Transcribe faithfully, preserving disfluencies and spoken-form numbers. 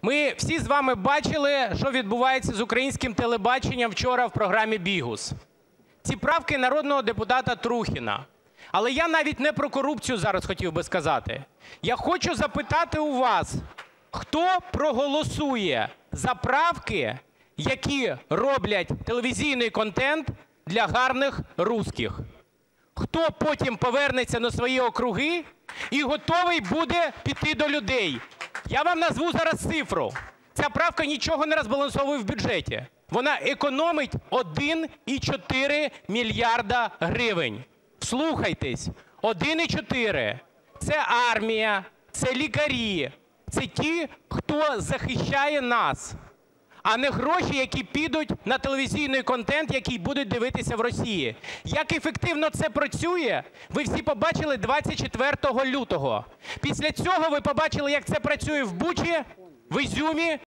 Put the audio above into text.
Ми всі з вами бачили, що відбувається з українським телебаченням вчора в програмі "Бігус". Ці правки народного депутата Трухіна. Але я навіть не про корупцію зараз хотів би сказати. Я хочу запитати у вас, хто проголосує за правки, які роблять телевізійний контент для гарних русских? Хто потім повернеться на свої округи і готовий буде піти до людей? Я вам назву зараз цифру. Ця правка нічого не розбалансовує в бюджеті. Вона економить один і чотири мільярда гривень. Вслухайтесь, один і чотири. Це армія, це лікарі, це ті, хто захищає нас, а не гроші, які підуть на телевізійний контент, який будуть дивитися в Росії. Як ефективно це працює, ви всі побачили двадцять четвертого лютого. Після цього ви побачили, як це працює в Бучі, в Ізюмі,